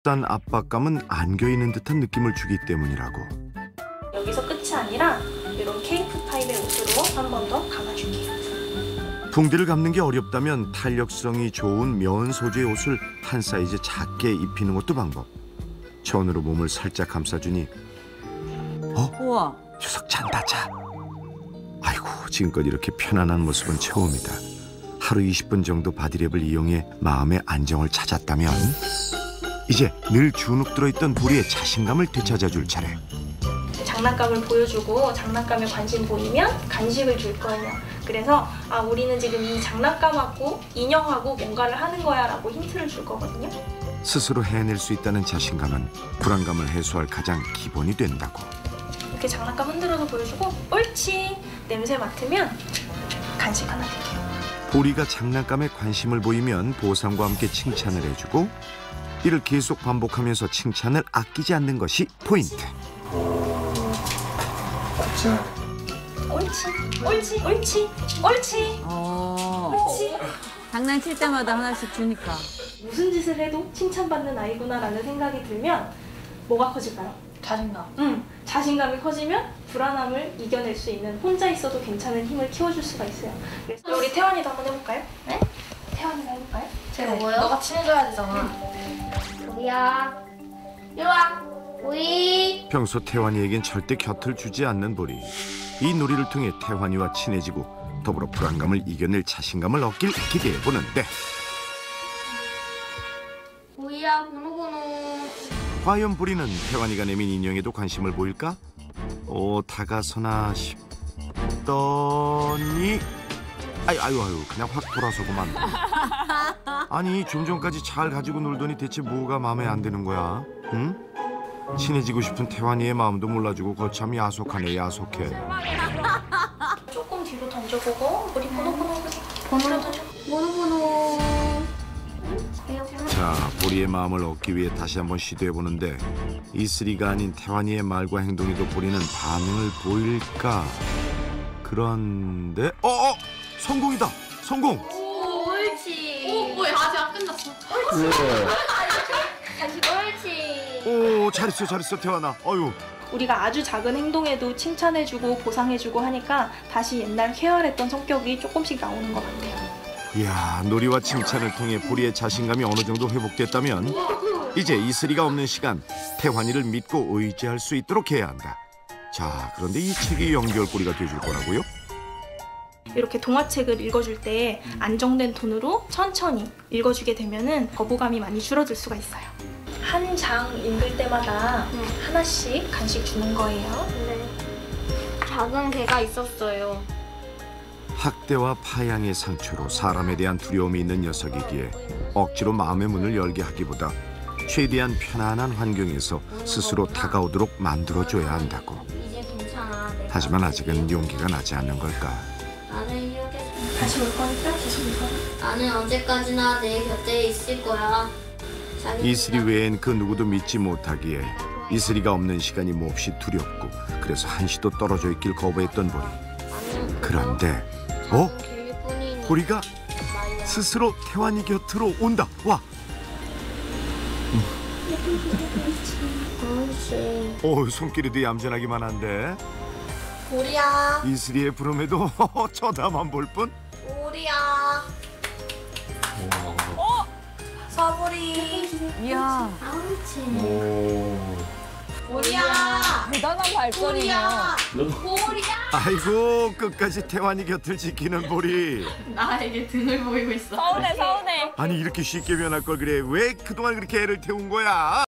딴 압박감은 안겨있는 듯한 느낌을 주기 때문이라고. 여기서 끝이 아니라 이런 케이프 타입의 옷으로 한 번 더 감아줄게요. 붕대를 감는 게 어렵다면 탄력성이 좋은 면 소재의 옷을 한 사이즈 작게 입히는 것도 방법. 천으로 몸을 살짝 감싸주니 우와. 녀석 잔다 자. 아이고 지금껏 이렇게 편안한 모습은 처음이다. 하루 20분 정도 바디랩을 이용해 마음의 안정을 찾았다면 이제 늘 주눅 들어있던 보리의 자신감을 되찾아줄 차례. 장난감을 보여주고 장난감에 관심 보이면 간식을 줄 거예요. 그래서 우리는 지금 이 장난감하고 인형하고 뭔가를 하는 거야 라고 힌트를 줄 거거든요. 스스로 해낼 수 있다는 자신감은 불안감을 해소할 가장 기본이 된다고. 이렇게 장난감 흔들어서 보여주고 옳지! 냄새 맡으면 간식 하나 드릴게요. 보리가 장난감에 관심을 보이면 보상과 함께 칭찬을 해주고 이를 계속 반복하면서 칭찬을 아끼지 않는 것이 포인트. 옳지, 옳지, 옳지, 옳지, 옳지. 장난칠 때마다 하나씩 주니까. 무슨 짓을 해도 칭찬받는 아이구나라는 생각이 들면 뭐가 커질까요? 자신감. 자신감이 커지면 불안함을 이겨낼 수 있는 혼자 있어도 괜찮은 힘을 키워줄 수가 있어요. 그래서 우리 태환이도 한번 해볼까요? 네? 태환이가 해볼까요? 제가 뭐요? 너가 친해져야 되잖아. 우리야, 이리 와. 우리. 평소 태환이에겐 절대 곁을 주지 않는 보리. 이 놀이를 통해 태환이와 친해지고 더불어 불안감을 이겨낼 자신감을 얻길 기대해보는데 우리야, 보노보노. 과연 보리는 태환이가 내민 인형에도 관심을 보일까? 다가서나 싶더니 아유 그냥 확 돌아서고만. 아니 좀 전까지 잘 가지고 놀더니 대체 뭐가 마음에 안 드는 거야? 응? 친해지고 싶은 태환이의 마음도 몰라주고 거참 야속하네 야속해. 조금 뒤로 던져보고 우리 보노보노 보노보노. 자, 보리의 마음을 얻기 위해 다시 한번 시도해보는데 이슬이가 아닌 태환이의 말과 행동에도 보리는 반응을 보일까? 그런데 성공이다! 성공! 오, 옳지. 뭐야, 아직 안 끝났어. 옳지. 옳지. 오, 잘했어 태환아. 어유. 우리가 아주 작은 행동에도 칭찬해주고 보상해주고 하니까 다시 옛날 쾌활했던 성격이 조금씩 나오는 것 같아요. 이야, 놀이와 칭찬을 통해 보리의 자신감이 어느 정도 회복됐다면 이제 이슬이가 없는 시간 태환이를 믿고 의지할 수 있도록 해야 한다. 자, 그런데 이 책이 연결고리가 돼줄 거라고요? 이렇게 동화책을 읽어줄 때 안정된 톤으로 천천히 읽어주게 되면은 거부감이 많이 줄어들 수가 있어요. 한 장 읽을 때마다 하나씩 간식 주는 거예요. 네. 작은 개가 있었어요. 학대와 파양의 상처로 사람에 대한 두려움이 있는 녀석이기에 억지로 마음의 문을 열게 하기보다 최대한 편안한 환경에서 스스로 다가오도록 만들어줘야 한다고. 이제 괜찮아. 하지만 아직은 용기가 나지 않는 걸까? 나는 이렇게. 다시 올 거니까 계속 읽어. 나는 언제까지나 내 곁에 있을 거야. 이슬이 외엔 그 누구도 믿지 못하기에 이슬이가 없는 시간이 몹시 두렵고 그래서 한시도 떨어져 있길 거부했던 보리. 그런데 보리가 스스로 태환이 곁으로 온다. 와. 손길이도 얌전하기만 한데 보리야. 이슬이의 부름에도 쳐다만 볼 뿐. 보리야. 서보리. 이야. 옳지. 보리야. 대단한 발전이야. 보리야. 아이고 끝까지 태환이 곁을 지키는 보리. 나에게 등을 보이고 있어. 서운해. 아니 이렇게 쉽게 변할 걸 그래. 왜 그동안 그렇게 애를 태운 거야?